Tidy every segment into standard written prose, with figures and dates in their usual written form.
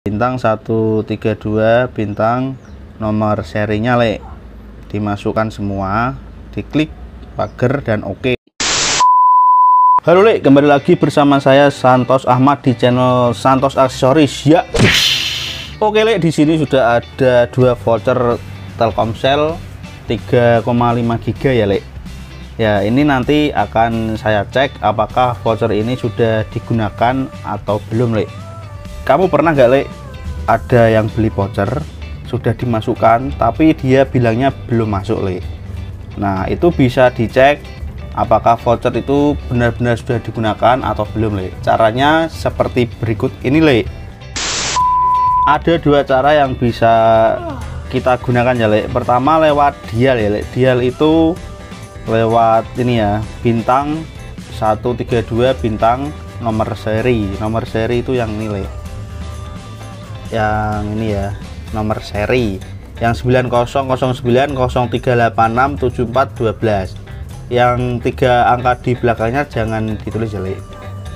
bintang 132 bintang nomor serinya le, dimasukkan semua, diklik pagar dan oke. Halo le, kembali lagi bersama saya Santos Ahmad di channel Santos Aksesoris ya. Oke le, di sini sudah ada dua voucher Telkomsel 3,5 GB ya le. Ya, ini nanti akan saya cek apakah voucher ini sudah digunakan atau belum le. Kamu pernah nggak le, ada yang beli voucher sudah dimasukkan tapi dia bilangnya belum masuk le. Nah, itu bisa dicek apakah voucher itu benar-benar sudah digunakan atau belum le. Caranya seperti berikut ini le. Ada dua cara yang bisa kita gunakan ya le. Pertama lewat dial ya le. Dial itu lewat ini ya, bintang 132 bintang nomor seri. Nomor seri itu yang ini le, yang ini ya, nomor seri yang 900903867412. Yang 3 angka di belakangnya jangan ditulis ya le.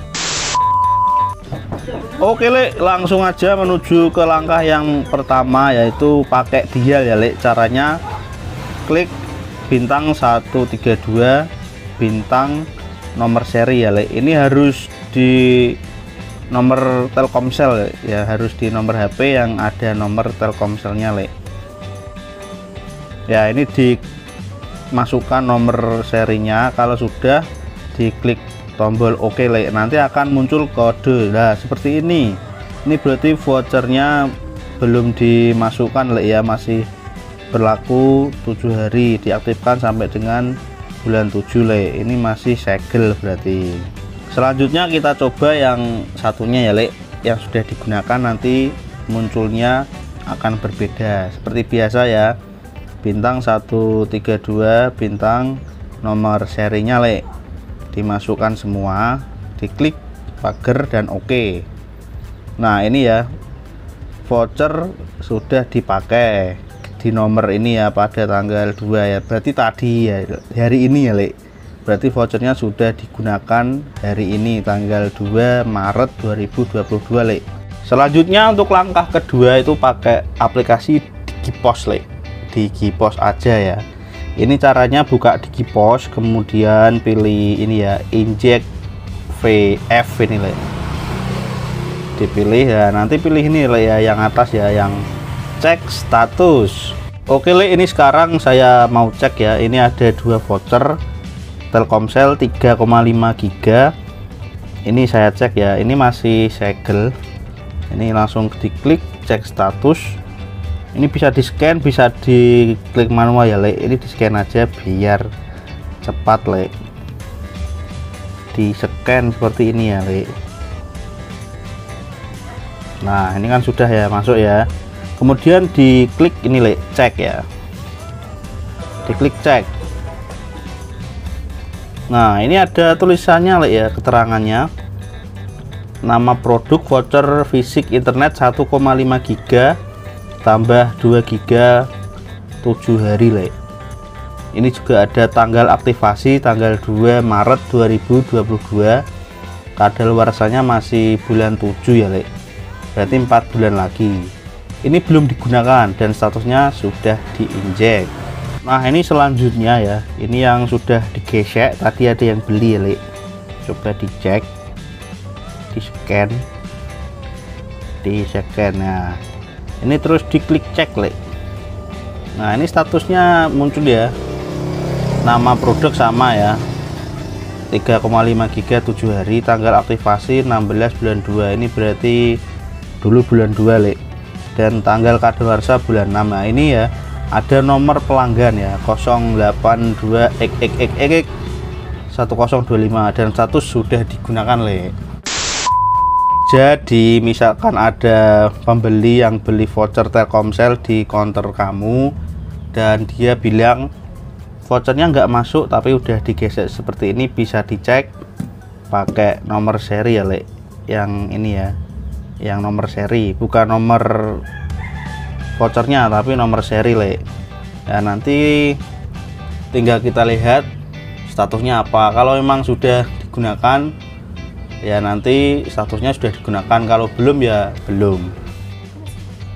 Oke le, langsung aja menuju ke langkah yang pertama, yaitu pakai dial ya le. Caranya klik bintang 132 bintang nomor seri ya le. Ini harus di nomor Telkomsel ya, harus di nomor HP yang ada nomor Telkomselnya le. Ya, ini dimasukkan nomor serinya. Kalau sudah, diklik tombol oke le, nanti akan muncul kode. Nah, seperti ini. Ini berarti vouchernya belum dimasukkan le ya, masih berlaku 7 hari, diaktifkan sampai dengan bulan 7 le. Ini masih segel berarti. Selanjutnya kita coba yang satunya ya le, yang sudah digunakan. Nanti munculnya akan berbeda seperti biasa ya, bintang 132 bintang nomor serinya le, dimasukkan semua, diklik pagar dan oke. Nah, ini ya, voucher sudah dipakai di nomor ini ya pada tanggal 2 ya, berarti tadi ya, hari ini ya le. Berarti vouchernya sudah digunakan hari ini tanggal 2 Maret 2022 le. Selanjutnya untuk langkah kedua itu pakai aplikasi Digipos le. Digipos aja ya. Ini caranya buka Digipos, kemudian pilih ini ya, inject VF ini le. Dipilih ya, nanti pilih ini le ya, yang atas ya, yang cek status. Oke le, ini sekarang saya mau cek ya. Ini ada dua voucher Telkomsel 3,5 GB. Ini saya cek ya, ini masih segel. Ini langsung diklik cek status. Ini bisa di scan, bisa diklik manual ya le. Ini di scan aja biar cepat le. Di scan seperti ini ya le. Nah, ini kan sudah ya masuk ya. Kemudian diklik ini le, cek ya. Diklik cek. Nah, ini ada tulisannya le ya, keterangannya. Nama produk voucher fisik internet 1,5 GB tambah 2 GB 7 hari le. Ini juga ada tanggal aktivasi tanggal 2 Maret 2022. Kadaluarsanya masih bulan 7 ya le. Berarti 4 bulan lagi. Ini belum digunakan dan statusnya sudah diinjek. Nah, ini selanjutnya ya, ini yang sudah digesek, tadi ada yang beli ya le. Coba dicek, di scan. Nah, ini terus diklik cek le. Nah, ini statusnya muncul ya, nama produk sama ya, 3,5 GB 7 hari, tanggal aktivasi 16 bulan 2. Ini berarti dulu bulan 2 le, dan tanggal kadaluarsa bulan 6. Nah, ini ya ada nomor pelanggan ya, 082XXXX1025 dan status sudah digunakan le. Jadi misalkan ada pembeli yang beli voucher Telkomsel di counter kamu dan dia bilang vouchernya nggak masuk tapi udah digesek seperti ini, bisa dicek pakai nomor seri ya le, yang ini ya, yang nomor seri, bukan nomor vouchernya tapi nomor seri le. Ya, nanti tinggal kita lihat statusnya apa. Kalau memang sudah digunakan ya nanti statusnya sudah digunakan, kalau belum ya belum.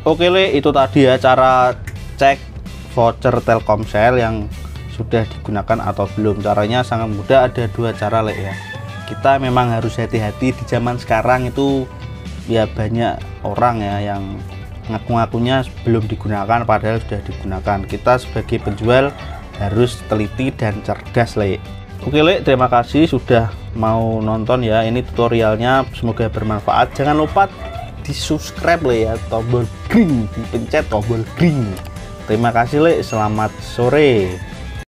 Oke Le, itu tadi ya cara cek voucher Telkomsel yang sudah digunakan atau belum. Caranya sangat mudah, ada dua cara Le ya. Kita memang harus hati-hati di zaman sekarang itu ya, banyak orang ya yang ngaku-ngakunya belum digunakan padahal sudah digunakan. Kita sebagai penjual harus teliti dan cerdas Le. Oke Le, terima kasih sudah mau nonton ya. Ini tutorialnya, semoga bermanfaat. Jangan lupa di subscribe Le ya, tombol green, dipencet tombol green. Terima kasih Le, selamat sore.